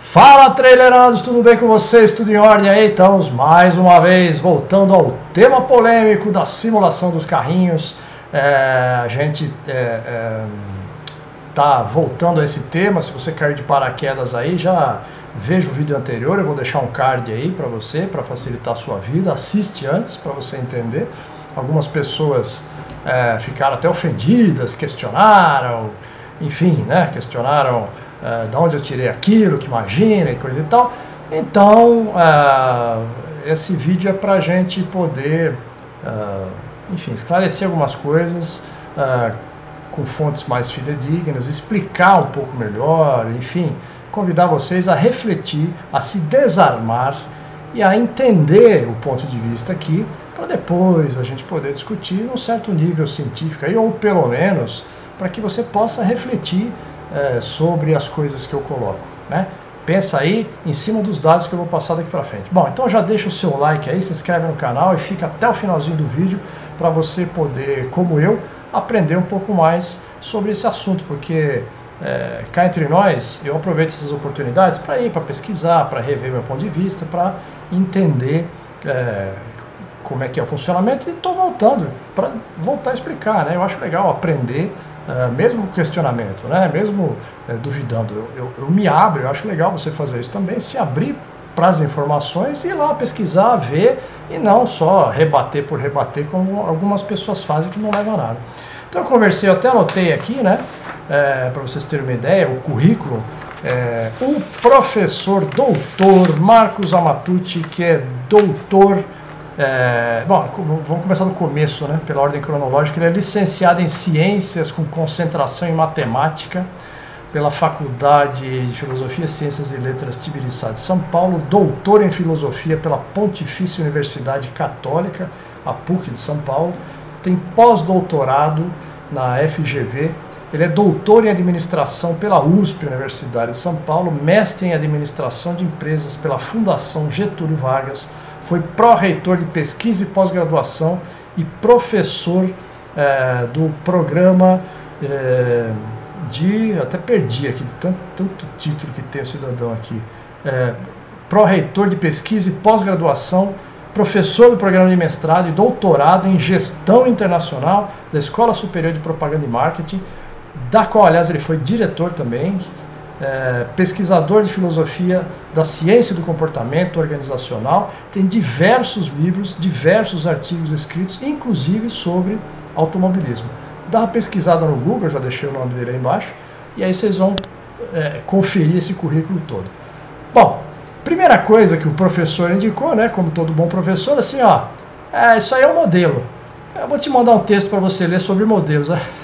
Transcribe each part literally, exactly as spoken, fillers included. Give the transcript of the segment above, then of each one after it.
Fala, trailerados, tudo bem com vocês? Tudo em ordem aí? Estamos mais uma vez voltando ao tema polêmico da simulação dos carrinhos. É, a gente é, é, tá voltando a esse tema. Se você cair de paraquedas aí, já veja o vídeo anterior. Eu vou deixar um card aí para você, para facilitar a sua vida. Assiste antes para você entender. Algumas pessoas é, ficaram até ofendidas, questionaram, enfim, né? Questionaram Uh, de onde eu tirei aquilo, que imagina e coisa e tal. Então, uh, esse vídeo é para a gente poder, uh, enfim, esclarecer algumas coisas uh, com fontes mais fidedignas, explicar um pouco melhor, enfim, convidar vocês a refletir, a se desarmar e a entender o ponto de vista aqui, para depois a gente poder discutir num certo nível científico, aí, ou pelo menos para que você possa refletir É, sobre as coisas que eu coloco, né? Pensa aí em cima dos dados que eu vou passar daqui para frente. Bom, então já deixa o seu like aí, se inscreve no canal e fica até o finalzinho do vídeo para você poder, como eu, aprender um pouco mais sobre esse assunto, porque é, cá entre nós, eu aproveito essas oportunidades para ir, para pesquisar, para rever meu ponto de vista, para entender é, como é que é o funcionamento, e estou voltando para voltar a explicar, né? Eu acho legal aprender. Uh, mesmo questionamento, né? Mesmo uh, duvidando, eu, eu, eu me abro, eu acho legal você fazer isso também, se abrir para as informações e ir lá pesquisar, ver, e não só rebater por rebater, como algumas pessoas fazem que não levam a nada. Então eu conversei, eu até anotei aqui, né? É, para vocês terem uma ideia, o currículo, é, o professor doutor Marcos Amatucci, que é doutor. É, bom, vamos começar do começo, né, pela ordem cronológica. Ele é licenciado em Ciências com concentração em Matemática pela Faculdade de Filosofia, Ciências e Letras Tibiriçá de São Paulo, doutor em Filosofia pela Pontifícia Universidade Católica, a PUC de São Paulo, tem pós-doutorado na F G V, ele é doutor em Administração pela U S P, Universidade de São Paulo, mestre em Administração de Empresas pela Fundação Getúlio Vargas, foi pró-reitor de pesquisa e pós-graduação e professor é, do programa é, de... até perdi aqui, tanto, tanto título que tem o cidadão aqui. É, pró-reitor de pesquisa e pós-graduação, professor do programa de mestrado e doutorado em gestão internacional da Escola Superior de Propaganda e Marketing, da qual, aliás, ele foi diretor também. É, pesquisador de filosofia da ciência do comportamento organizacional, tem diversos livros, diversos artigos escritos, inclusive sobre automobilismo. Dá uma pesquisada no Google, já deixei o nome dele aí embaixo, e aí vocês vão é, conferir esse currículo todo. Bom, primeira coisa que o professor indicou, né, como todo bom professor, assim, ó, é, isso aí é um modelo. Eu vou te mandar um texto para você ler sobre modelos.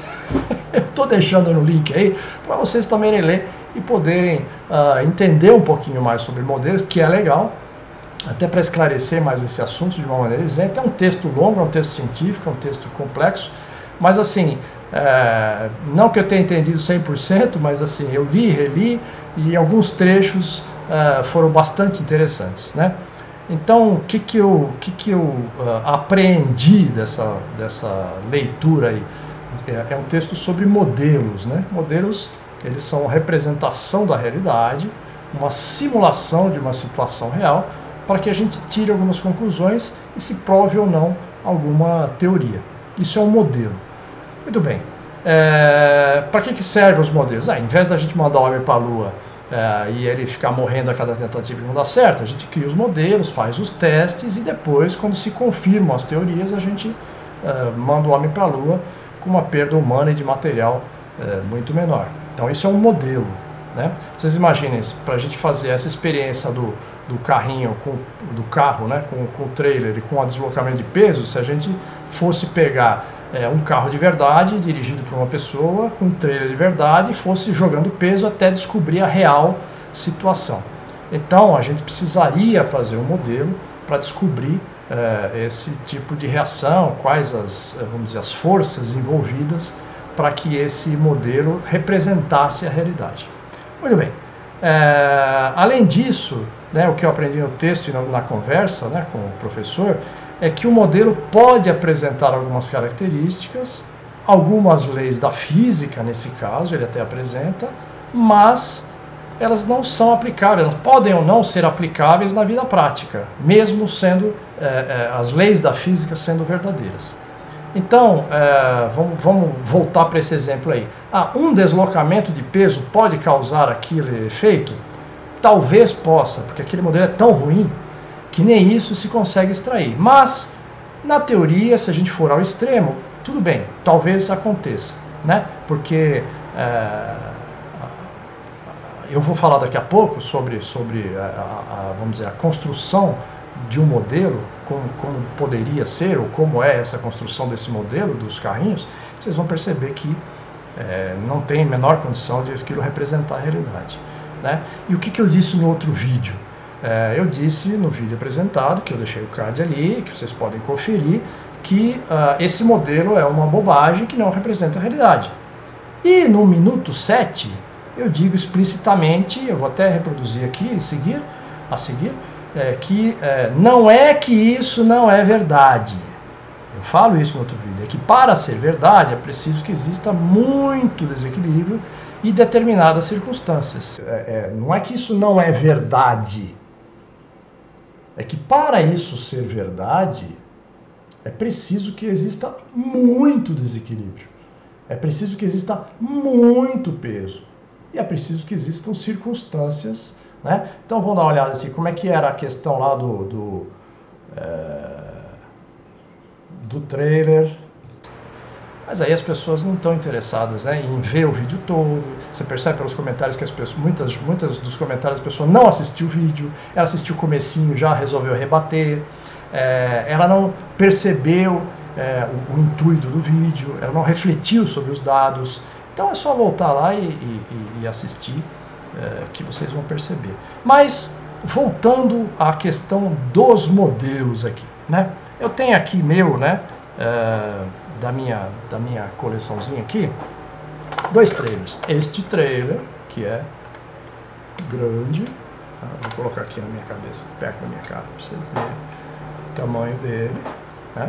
Eu estou deixando no link aí para vocês também ler e poderem uh, entender um pouquinho mais sobre modelos, que é legal, até para esclarecer mais esse assunto de uma maneira isenta. É um texto longo, é um texto científico, é um texto complexo, mas assim, é, não que eu tenha entendido cem por cento, mas assim, eu li, reli, e alguns trechos uh, foram bastante interessantes, né? Então, o que que eu, que que eu uh, apreendi dessa, dessa leitura aí? É, é um texto sobre modelos, né? Modelos, eles são representação da realidade, uma simulação de uma situação real, para que a gente tire algumas conclusões e se prove ou não alguma teoria. Isso é um modelo. Muito bem. É, para que que servem os modelos? Ah, em vez da gente mandar o homem para a Lua é, e ele ficar morrendo a cada tentativa e não dá certo, a gente cria os modelos, faz os testes e depois, quando se confirmam as teorias, a gente é, manda o homem para a Lua com uma perda humana e de material é, muito menor. Então isso é um modelo, né? Vocês imaginem, para a gente fazer essa experiência do, do carrinho, com, do carro, né, com, com o trailer e com o deslocamento de peso, se a gente fosse pegar é, um carro de verdade, dirigido por uma pessoa, com um trailer de verdade, e fosse jogando peso até descobrir a real situação. Então a gente precisaria fazer um modelo para descobrir é, esse tipo de reação, quais as, vamos dizer, as forças envolvidas para que esse modelo representasse a realidade. Muito bem. É, além disso, né, o que eu aprendi no texto e na, na conversa, né, com o professor, é que o modelo pode apresentar algumas características, algumas leis da física, nesse caso, ele até apresenta, mas elas não são aplicáveis, elas podem ou não ser aplicáveis na vida prática, mesmo sendo é, é, as leis da física sendo verdadeiras. Então, é, vamos, vamos voltar para esse exemplo aí. Ah, um deslocamento de peso pode causar aquele efeito? Talvez possa, porque aquele modelo é tão ruim que nem isso se consegue extrair. Mas, na teoria, se a gente for ao extremo, tudo bem, talvez aconteça, né? Porque é, eu vou falar daqui a pouco sobre, sobre a, a, a, vamos dizer, a construção de um modelo, como, como poderia ser, ou como é essa construção desse modelo dos carrinhos, vocês vão perceber que é, não tem a menor condição de aquilo representar a realidade, né? E o que, que eu disse no outro vídeo? É, eu disse no vídeo apresentado, que eu deixei o card ali, que vocês podem conferir, que uh, esse modelo é uma bobagem que não representa a realidade. E no minuto sete, eu digo explicitamente, eu vou até reproduzir aqui e seguir, a seguir, é, que é, não é que isso não é verdade. Eu falo isso no outro vídeo, é que para ser verdade é preciso que exista muito desequilíbrio e determinadas circunstâncias. É, é, não é que isso não é verdade, é que para isso ser verdade é preciso que exista muito desequilíbrio, é preciso que exista muito peso e é preciso que existam circunstâncias, né? Então vamos dar uma olhada assim, como é que era a questão lá do, do, é, do trailer. Mas aí as pessoas não estão interessadas, né, em ver o vídeo todo. Você percebe pelos comentários que as pessoas, muitas, muitas dos comentários a pessoa não assistiu o vídeo, ela assistiu o comecinho, já resolveu rebater, é, ela não percebeu é, o, o intuito do vídeo, ela não refletiu sobre os dados. Então é só voltar lá e, e, e assistir é, que vocês vão perceber. Mas voltando à questão dos modelos aqui, né? Eu tenho aqui meu, né? É, da minha, da minha coleçãozinha aqui, dois trailers. Este trailer, que é grande, tá? Vou colocar aqui na minha cabeça, perto da minha cara, para vocês verem o tamanho dele, né?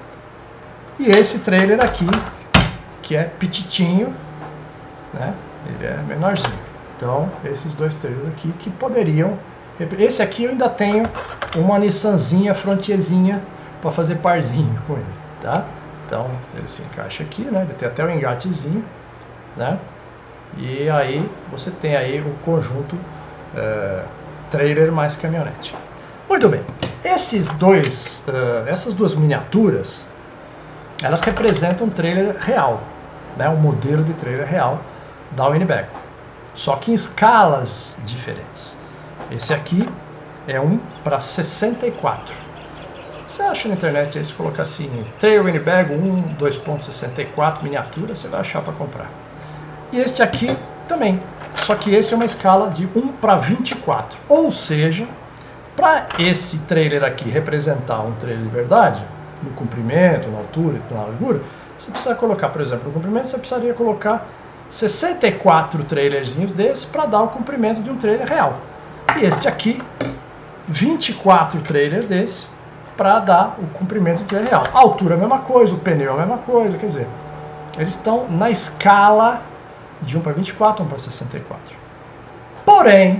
E esse trailer aqui, que é pititinho, né? Ele é menorzinho. Então, esses dois trailers aqui que poderiam... Esse aqui eu ainda tenho uma Nissanzinha Frontierzinha para fazer parzinho com ele, tá? Então, ele se encaixa aqui, né? Ele tem até o engatezinho, né? E aí, você tem aí o conjunto é, trailer mais caminhonete. Muito bem. Esses dois, uh, essas duas miniaturas, elas representam um trailer real, né? Um modelo de trailer real da Winnebago. Só que em escalas diferentes. Esse aqui é um para sessenta e quatro. Você acha na internet aí, se colocar assim, Trailer Winnebago um, dois ponto sessenta e quatro, miniatura, você vai achar para comprar. E este aqui também, só que esse é uma escala de um para vinte e quatro. Ou seja, para esse trailer aqui representar um trailer de verdade, no comprimento, na altura e na largura, você precisa colocar, por exemplo, no comprimento, você precisaria colocar sessenta e quatro trailerzinhos desses para dar o comprimento de um trailer real. E este aqui, vinte e quatro trailer desse, para dar o comprimento do trailer real. A altura é a mesma coisa, o pneu é a mesma coisa, quer dizer, eles estão na escala de um para vinte e quatro, um para sessenta e quatro. Porém,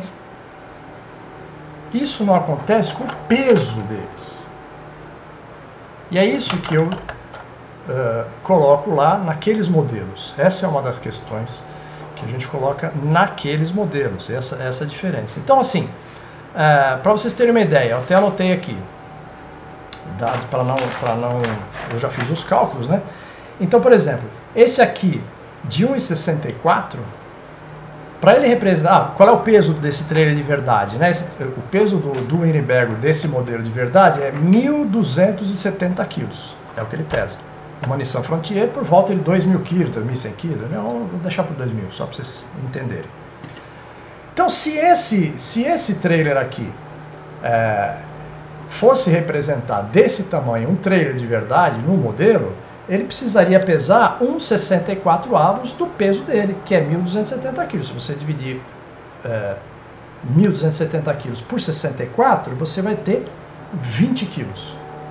isso não acontece com o peso deles. E é isso que eu uh, coloco lá naqueles modelos. Essa é uma das questões que a gente coloca naqueles modelos, essa, essa é a diferença. Então, assim, uh, para vocês terem uma ideia, eu até anotei aqui, para não, para não, eu já fiz os cálculos, né? Então, por exemplo, esse aqui de um e sessenta e quatro, para ele representar, ah, qual é o peso desse trailer de verdade, né? Esse, o peso do, do Winnebago desse modelo de verdade é mil duzentos e setenta quilos, é o que ele pesa. Uma Nissan Frontier por volta de dois mil quilos, dois mil e cem quilos, eu vou deixar por dois mil, só para vocês entenderem. Então, se esse, se esse trailer aqui é, fosse representar desse tamanho um trailer de verdade no modelo, ele precisaria pesar um vírgula sessenta e quatro avos do peso dele, que é mil duzentos e setenta quilos. Se você dividir é, mil duzentos e setenta quilos por sessenta e quatro, você vai ter vinte quilos.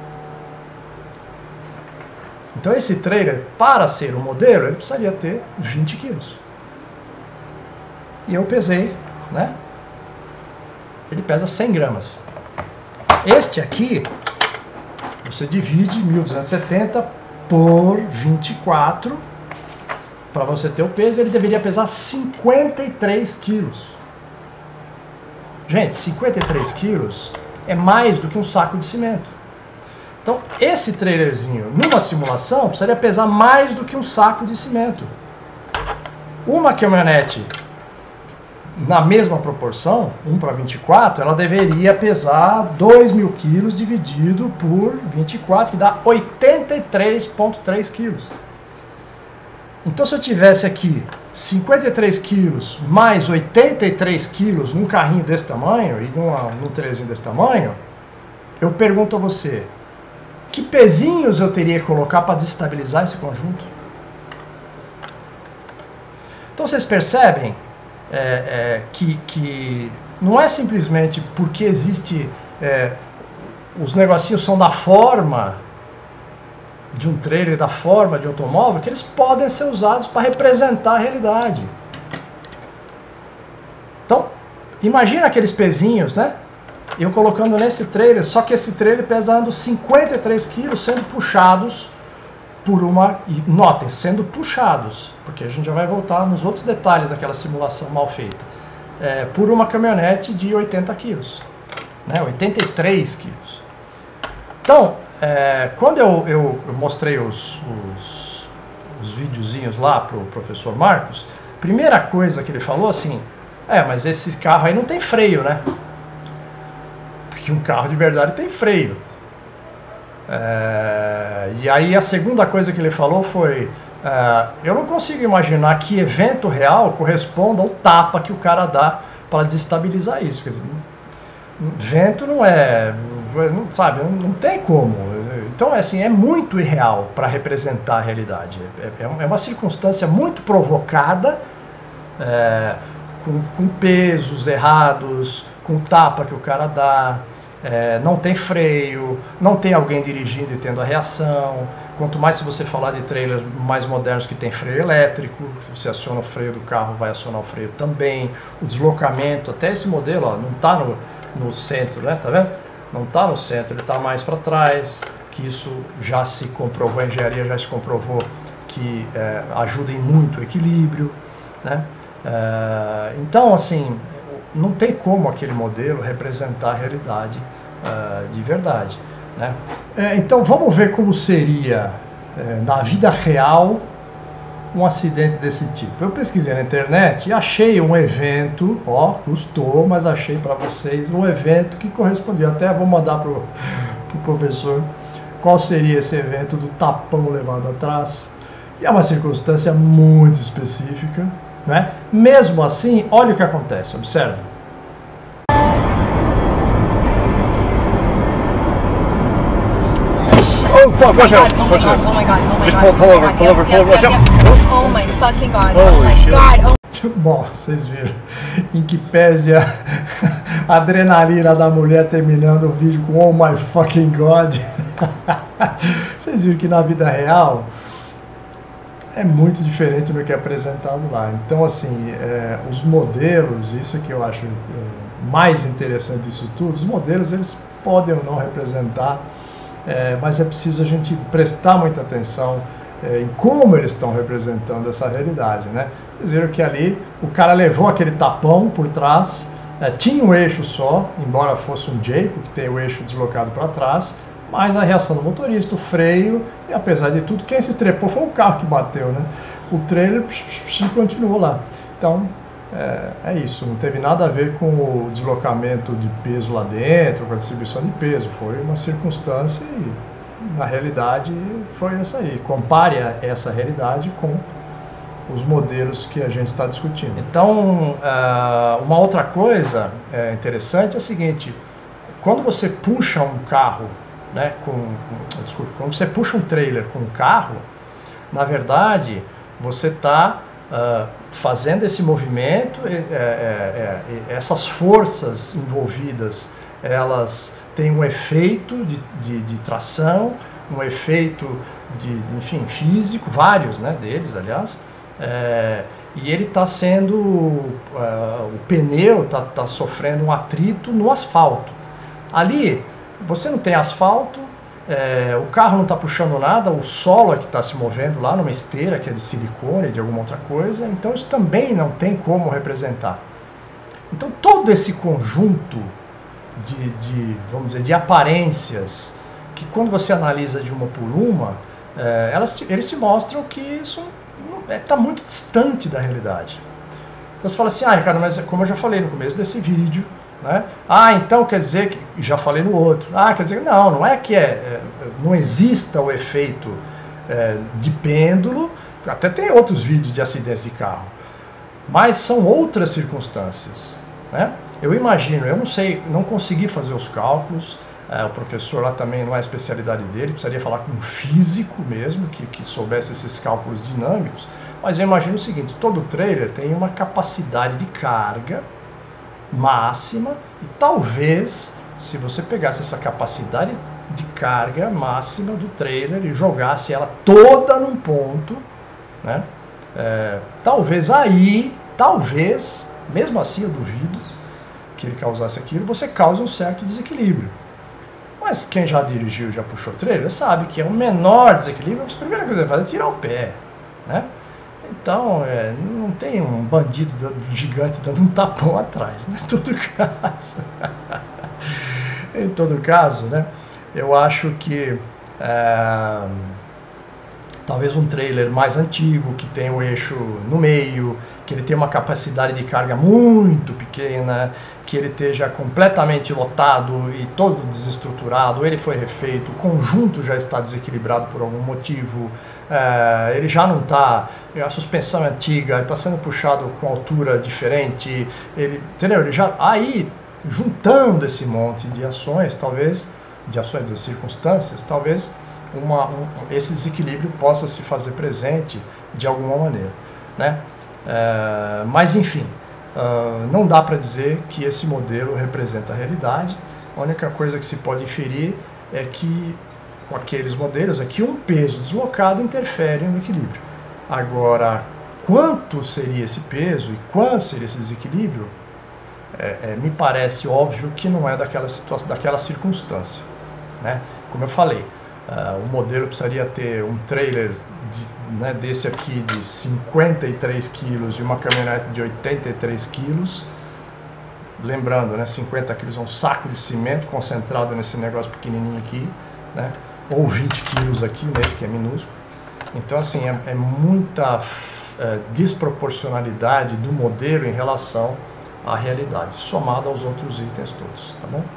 Então esse trailer, para ser um modelo, ele precisaria ter vinte quilos. E eu pesei né? Ele pesa cem gramas. Este aqui, você divide mil duzentos e setenta por vinte e quatro, para você ter o peso, ele deveria pesar cinquenta e três quilos. Gente, cinquenta e três quilos é mais do que um saco de cimento. Então, esse trailerzinho, numa simulação, precisaria pesar mais do que um saco de cimento. Uma caminhonete, na mesma proporção, um para vinte e quatro, ela deveria pesar dois mil quilos dividido por vinte e quatro, que dá oitenta e três vírgula três quilos. Então, se eu tivesse aqui cinquenta e três quilos mais oitenta e três quilos num carrinho desse tamanho e numa, num trailerzinho desse tamanho, eu pergunto a você, que pezinhos eu teria que colocar para desestabilizar esse conjunto? Então, vocês percebem É, é, que, que não é simplesmente porque existe é, os negocinhos são da forma de um trailer, da forma de um automóvel, que eles podem ser usados para representar a realidade. Então, imagina aqueles pezinhos, né? Eu colocando nesse trailer, só que esse trailer pesando cinquenta e três quilos sendo puxados por uma, e notem, sendo puxados, porque a gente já vai voltar nos outros detalhes daquela simulação mal feita, é, por uma caminhonete de oitenta quilos, né, oitenta e três quilos. Então, é, quando eu, eu, eu mostrei os, os, os videozinhos lá para o professor Marcos, primeira coisa que ele falou assim, é, mas esse carro aí não tem freio, né? Porque um carro de verdade tem freio. É, e aí a segunda coisa que ele falou foi, é, eu não consigo imaginar que evento real corresponda ao tapa que o cara dá para desestabilizar isso. Quer dizer, vento não é, não, sabe, não, não tem como. Então, é assim, é muito irreal para representar a realidade. É, é uma circunstância muito provocada, é, com, com pesos errados, com tapa que o cara dá. É, não tem freio, não tem alguém dirigindo e tendo a reação. Quanto mais se você falar de trailers mais modernos que tem freio elétrico, se você aciona o freio do carro, vai acionar o freio também. O deslocamento, até esse modelo, ó, não está no, no centro, né? Tá vendo? Não está no centro, ele está mais para trás, que isso já se comprovou, a engenharia já se comprovou que é, ajuda em muito o equilíbrio, né? É, então, assim, não tem como aquele modelo representar a realidade uh, de verdade, né? É, então vamos ver como seria é, na vida real um acidente desse tipo. Eu pesquisei na internet e achei um evento, ó, custou, mas achei para vocês um evento que correspondia. Até vou mandar pro, pro professor qual seria esse evento do tapão levado atrás. E é uma circunstância muito específica, né? Mesmo assim, olha o que acontece, observe. Oh fuck, watch out, watch out. Oh my god, oh my Just god. pull, pull oh over, my pull god, over, yep, pull over, yep, watch out. yep. Oh my fucking god, oh Holy my shit. god. Oh. Bom, vocês viram em que pese a adrenalina da mulher terminando o vídeo com oh my fucking god. Vocês viram que na vida real é muito diferente do que é apresentado lá. Então, assim, é, os modelos, isso é que eu acho é, mais interessante disso tudo, os modelos eles podem ou não representar, é, mas é preciso a gente prestar muita atenção é, em como eles estão representando essa realidade, né? Vocês viram que ali o cara levou aquele tapão por trás, é, tinha um eixo só, embora fosse um Jayco, que tem o eixo deslocado para trás, mas a reação do motorista, o freio, e apesar de tudo, quem se trepou foi o carro que bateu, né? O trailer psh, psh, psh, continuou lá. Então, é, é isso, não teve nada a ver com o deslocamento de peso lá dentro, com a distribuição de peso, foi uma circunstância e, na realidade, foi essa aí. Compare essa realidade com os modelos que a gente está discutindo. Então, uma outra coisa interessante é a seguinte, quando você puxa um carro, né, com, desculpa, quando você puxa um trailer com um carro, na verdade, você está uh, fazendo esse movimento, é, é, é, essas forças envolvidas, elas têm um efeito de, de, de tração, um efeito de, enfim, físico, vários, né, deles, aliás, é, e ele está sendo, uh, o pneu está tá sofrendo um atrito no asfalto. Ali, você não tem asfalto, é, o carro não está puxando nada, o solo é que está se movendo lá numa esteira que é de silicone, de alguma outra coisa, então isso também não tem como representar. Então todo esse conjunto de, de vamos dizer, de aparências, que quando você analisa de uma por uma, é, elas, eles te mostram que isso está muito distante da realidade. Então você fala assim, ah, Ricardo, mas como eu já falei no começo desse vídeo, né? Ah, então quer dizer que, já falei no outro, ah, quer dizer, não, não é que é, é, não exista o efeito é, de pêndulo, até tem outros vídeos de acidentes de carro, mas são outras circunstâncias, né? Eu imagino, eu não sei, não consegui fazer os cálculos, é, o professor lá também não é a especialidade dele, precisaria falar com um físico mesmo, que, que soubesse esses cálculos dinâmicos, mas eu imagino o seguinte, todo trailer tem uma capacidade de carga máxima, e talvez, se você pegasse essa capacidade de carga máxima do trailer e jogasse ela toda num ponto, né, é, talvez aí, talvez, mesmo assim eu duvido que ele causasse aquilo, você cause um certo desequilíbrio. Mas quem já dirigiu, já puxou trailer, sabe que é um menor desequilíbrio, a primeira coisa que vai fazer é tirar o pé, né? Então, é, não tem um bandido gigante dando um tapão atrás, né? Em todo caso, em todo caso, né? Eu acho que é, talvez um trailer mais antigo, que tem o eixo no meio, que ele tem uma capacidade de carga muito pequena, que ele esteja completamente lotado e todo desestruturado, ele foi refeito, o conjunto já está desequilibrado por algum motivo, é, ele já não está, a suspensão é antiga, está sendo puxado com altura diferente, ele, entendeu? Ele já, aí, juntando esse monte de ações, talvez, de ações de circunstâncias, talvez uma, um, esse desequilíbrio possa se fazer presente de alguma maneira, né? É, mas enfim, Uh, não dá para dizer que esse modelo representa a realidade. A única coisa que se pode inferir é que com aqueles modelos é que um peso deslocado interfere no equilíbrio. Agora, quanto seria esse peso e quanto seria esse desequilíbrio, é, é, me parece óbvio que não é daquela situação, daquela circunstância, né? Como eu falei, uh, o modelo precisaria ter um trailer de, né, desse aqui de cinquenta e três quilos e uma caminhonete de oitenta e três quilos. Lembrando, né, cinquenta quilos é um saco de cimento concentrado nesse negócio pequenininho aqui, né? Ou vinte quilos aqui, nesse que é minúsculo. Então, assim, é, é muita é, desproporcionalidade do modelo em relação à realidade, somado aos outros itens todos, tá bom?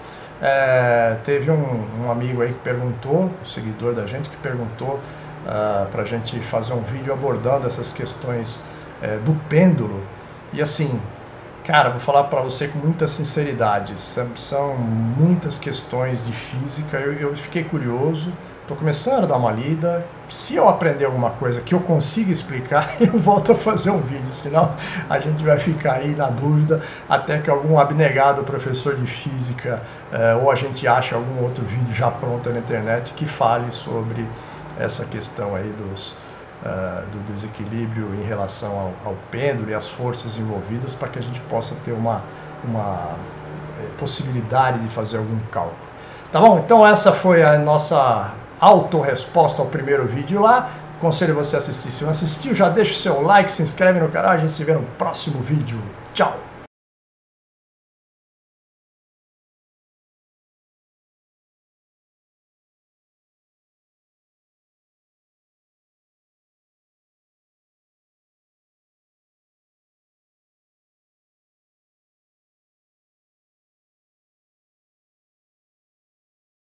É, teve um, um amigo aí que perguntou, um seguidor da gente que perguntou Uh, para a gente fazer um vídeo abordando essas questões uh, do pêndulo. E assim, cara, vou falar para você com muita sinceridade, são, são muitas questões de física, eu, eu fiquei curioso, estou começando a dar uma lida, se eu aprender alguma coisa que eu consiga explicar, eu volto a fazer um vídeo, senão a gente vai ficar aí na dúvida, até que algum abnegado professor de física, uh, ou a gente ache algum outro vídeo já pronto na internet que fale sobre essa questão aí dos, uh, do desequilíbrio em relação ao, ao pêndulo e as forças envolvidas, para que a gente possa ter uma, uma possibilidade de fazer algum cálculo. Tá bom? Então essa foi a nossa autorresposta ao primeiro vídeo lá. Aconselho você a assistir. Se não assistiu, já deixa o seu like, se inscreve no canal, a gente se vê no próximo vídeo. Tchau!